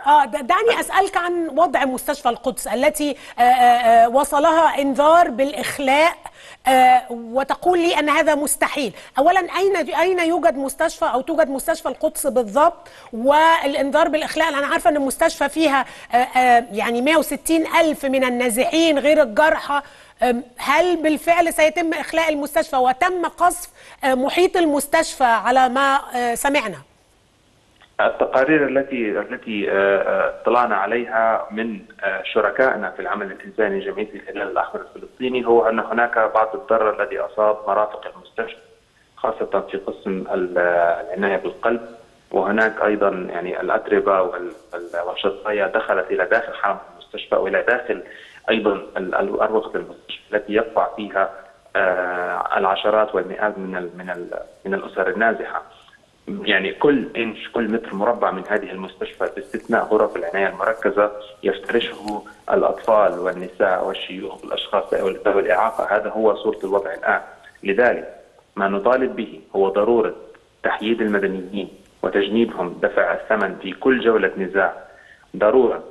دعني أسألك عن وضع مستشفى القدس التي وصلها إنذار بالإخلاء، وتقول لي أن هذا مستحيل. أولا، أين يوجد مستشفى أو توجد مستشفى القدس بالضبط؟ والإنذار بالإخلاء، أنا عارفة أن المستشفى فيها يعني 160 ألف من النازحين غير الجرحى. هل بالفعل سيتم إخلاء المستشفى وتم قصف محيط المستشفى على ما سمعنا؟ التقارير التي اطلعنا عليها من شركائنا في العمل الإنساني جمعية الهلال الأحمر الفلسطيني هو أن هناك بعض الضرر الذي أصاب مرافق المستشفى، خاصة في قسم العناية بالقلب، وهناك أيضا يعني الأتربة والشظايا دخلت إلى داخل حرم المستشفى وإلى داخل أيضا أروقة المستشفى التي يقع فيها العشرات والمئات من الأسر النازحة. يعني كل إنش، كل متر مربع من هذه المستشفى باستثناء غرف العناية المركزة يفترشه الأطفال والنساء والشيوخ والأشخاص ذوي الإعاقة. هذا هو صورة الوضع الآن. لذلك ما نطالب به هو ضرورة تحييد المدنيين وتجنيبهم دفع الثمن في كل جولة نزاع، ضرورة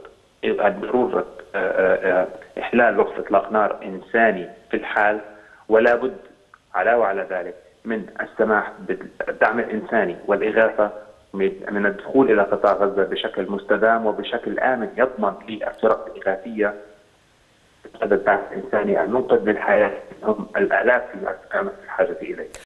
إحلال وقف إطلاق نار إنساني في الحال، ولا بد علاوة على ذلك من السماح بالدعم الإنساني والإغاثة، من الدخول إلى قطاع غزة بشكل مستدام وبشكل آمن يضمن للفرق الإغاثية هذا الدعم الإنساني المنقذ للحياة هم الآلاف في الحاجة إليه.